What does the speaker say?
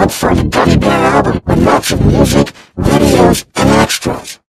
look for the Gummy album with lots of music, videos, and extras.